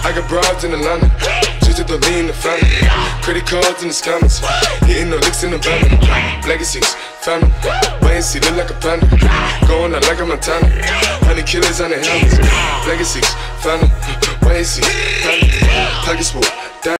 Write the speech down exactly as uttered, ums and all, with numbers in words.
I got broads in Atlanta, just to lean the family. Credit cards in the scammers, hitting the licks in the van. Legacies, family, wait and see, look like a panda. Going out like a Montana, honey killers on the helmets. Legacies, family, wait and see, family. Pockets full.